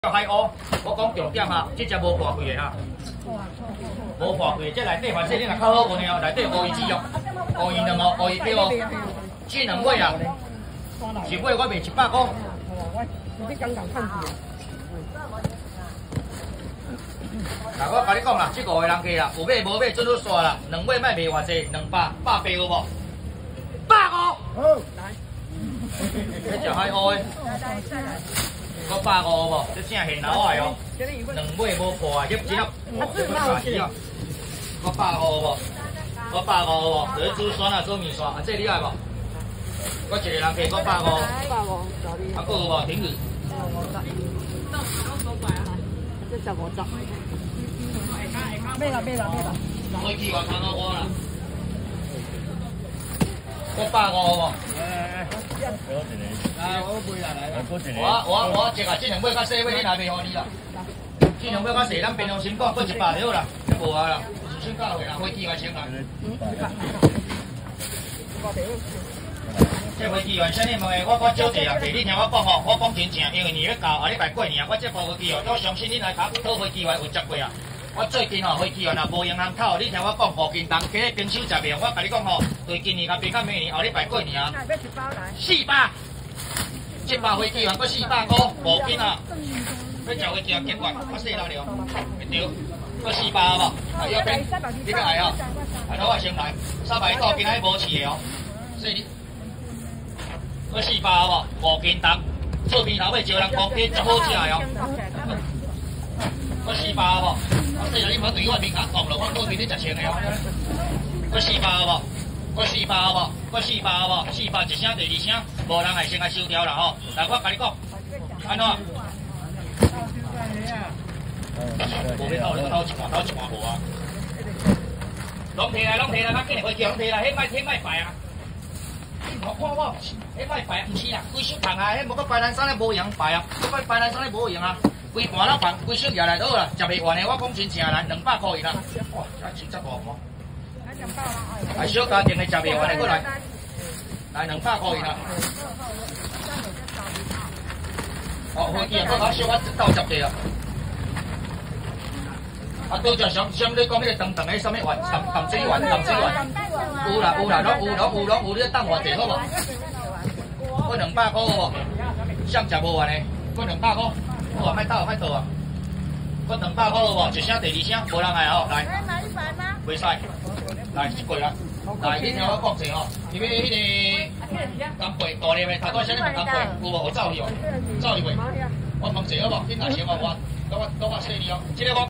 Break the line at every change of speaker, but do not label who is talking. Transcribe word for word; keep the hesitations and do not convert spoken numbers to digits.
海鸥，我讲重点哈，这只无破贵的哈，无破贵，这内底反正你若较好运的哦，内底乌鱼子哦，乌鱼两哦，乌鱼标哦，这两尾啊，一尾我卖一百块。啊，我甲你讲啦，这五个人客啦，有买无买，准好刷啦，两尾卖卖偌济，两百，百八有无？百五。好。来。这只海鸥的。 我百五无，这正现老的哦，两尾无破啊，这只啊，我百五无，我百五无，就是煮酸啊，做面线，啊，这你爱无？我一个人客我百五，百五，啊，还有无？停鱼。这十五十。买啦买啦买啦。飞机我看到我啦。我百五无。啊，我买啦来啦。我我我一个这两尾较细尾，你若卖互你啦。这两尾较细，咱平常先讲，搁一百就好啦，无啊啦，先到位啦，飞机我先来。这飞机员啥物问的？我我少济啊，弟你听我讲吼，我讲真正，因为你要到下礼拜过年啊，我这部飞机哦，我相信你来考考飞机员有接过啊。 我最近吼飞机员啊无用通透，你听我讲，五斤重，今日经手食袂用。我甲你讲吼，对今年甲变到明年后礼拜过年啊，四百，这包飞机员搁四百块，五斤啊。要食飞机员结管，我细老了，会对，搁四百好无？啊，要变，你要来哦，啊，我先来，三百块今仔无饲的哦，所以你，搁四百好无？五斤重，做面头尾招人讲，这真好食的哦。搁四百好无？ 细佬，你唔好对我面甲讲咯，我多俾你十千个哦。我四百好无？我四百好无？我四百好无？四百一声，第二声，无人来先来收掉啦吼。但我甲你讲，安怎？无要斗，你斗一半，斗一半无啊。拢摕来，拢摕来，咱今日回去拢摕来，迄摆迄摆摆啊！你莫看我，迄摆摆唔是啦，规手烫啊，迄无个白兰衫咧无用摆啊，迄摆白兰衫咧无用啊。 规盘啦盘，规手拿来就好啦，食袂完的我讲真正啦，两百块银啦。哇，真真十五毛。来小家庭的食袂完的过来，来两百块银啦。哦，飞机啊，我我小我到十个啊。啊，拄则上上你讲迄个长长的什么丸，淡淡水丸，淡水丸。有啦有啦，拢有拢有拢有，你等偌济好无？我两百块好无？想食无完的，我两百块。 我话卖倒卖倒啊！我两百块好无？一声第二声，无人来哦。来，买一百吗？袂使，来一柜啊！来，你听我讲者哦，因为迄个干贝大粒的，头拄啥物干贝？有无？有走去哦，走去未？我问者好无？你若想我我，我我我说你哦，这个我。